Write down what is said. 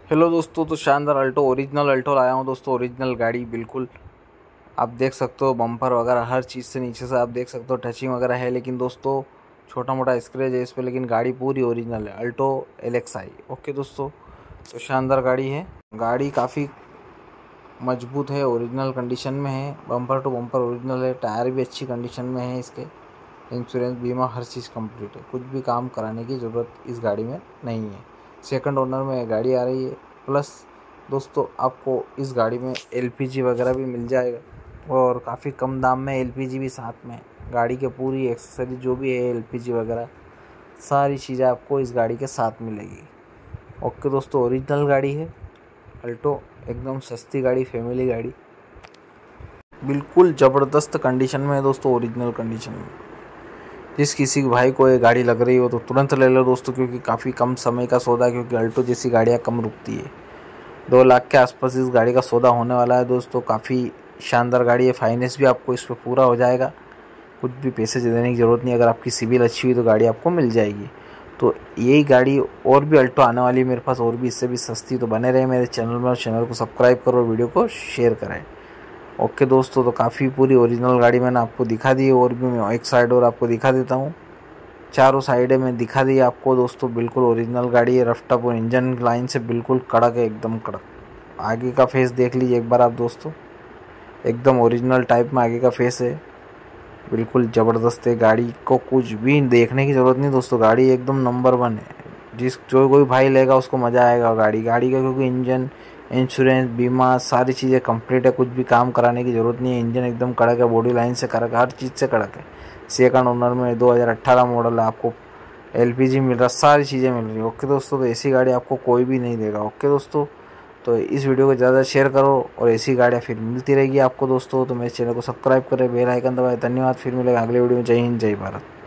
Hello दोस्तों, तो शानदार ओरिजिनल अल्टो लाया हूँ दोस्तों। ओरिजिनल गाड़ी बिल्कुल आप देख सकते हो, बम्पर वगैरह हर चीज़ से नीचे से आप देख सकते हो, टचिंग वगैरह है। लेकिन दोस्तों छोटा मोटा स्क्रैच है इस पर, लेकिन गाड़ी पूरी ओरिजिनल है। Alto LXi। ओके दोस्तों, तो शानदार गाड़ी है। गाड़ी काफ़ी मजबूत है, ओरिजिनल कंडीशन में है, बम्पर टू बम्पर ओरिजिनल है। टायर भी अच्छी कंडीशन में है इसके। इंश्योरेंस बीमा हर चीज़ कंप्लीट है, कुछ भी काम कराने की ज़रूरत इस गाड़ी में नहीं है। सेकंड ओनर में गाड़ी आ रही है। प्लस दोस्तों आपको इस गाड़ी में LPG वगैरह भी मिल जाएगा, और काफ़ी कम दाम में LPG भी साथ में। गाड़ी के पूरी एक्सेसरी जो भी है, LPG वगैरह सारी चीज़ें आपको इस गाड़ी के साथ मिलेगी। ओके दोस्तों, ओरिजिनल गाड़ी है अल्टो, एकदम सस्ती गाड़ी, फैमिली गाड़ी, बिल्कुल ज़बरदस्त कंडीशन में है दोस्तों, ओरिजिनल कंडीशन में। जिस किसी भाई को ये गाड़ी लग रही हो तो तुरंत ले लो दोस्तों, क्योंकि काफ़ी कम समय का सौदा है। क्योंकि अल्टो जैसी गाड़ियाँ कम रुकती है। 2 लाख के आसपास इस गाड़ी का सौदा होने वाला है दोस्तों। काफ़ी शानदार गाड़ी है। फाइनेंस भी आपको इस पर पूरा हो जाएगा, कुछ भी पैसे देने की ज़रूरत नहीं। अगर आपकी सिविल अच्छी हुई तो गाड़ी आपको मिल जाएगी। तो यही गाड़ी और भी अल्टो आने वाली है मेरे पास, और भी इससे भी सस्ती। तो बने रहे मेरे चैनल में, और चैनल को सब्सक्राइब करो, वीडियो को शेयर करें। ओके दोस्तों, तो काफ़ी पूरी ओरिजिनल गाड़ी मैंने आपको दिखा दी है। और भी मैं एक साइड और आपको दिखा देता हूँ। चारों साइडें में दिखा दी आपको दोस्तों। बिल्कुल ओरिजिनल गाड़ी है, रफ टफ, और इंजन लाइन से बिल्कुल कड़क है, एकदम कड़क। आगे का फेस देख लीजिए एक बार आप दोस्तों, एकदम ओरिजिनल टाइप में आगे का फेस है, बिल्कुल ज़बरदस्त है। गाड़ी को कुछ भी देखने की ज़रूरत नहीं दोस्तों, गाड़ी एकदम नंबर 1 है। जो कोई भाई लेगा उसको मज़ा आएगा गाड़ी का, क्योंकि इंजन, इंश्योरेंस, बीमा सारी चीज़ें कंप्लीट है। कुछ भी काम कराने की ज़रूरत नहीं है। इंजन एकदम कड़क है, बॉडी लाइन से कड़क है, हर चीज़ से कड़क है। सेकंड ओनर में 2018 मॉडल है। आपको LPG मिल रहा, सारी चीज़ें मिल रही है। ओके दोस्तों, तो ऐसी गाड़ी आपको कोई भी नहीं देगा। ओके दोस्तों, तो इस वीडियो को ज़्यादा शेयर करो, और ऐसी गाड़ियाँ फिर मिलती रहेगी आपको दोस्तों। तो मेरे चैनल को सब्सक्राइब करें, बेल आइकन दबाएं। धन्यवाद, फिर मिलेगा अगले वीडियो में। जय हिंद, जय भारत।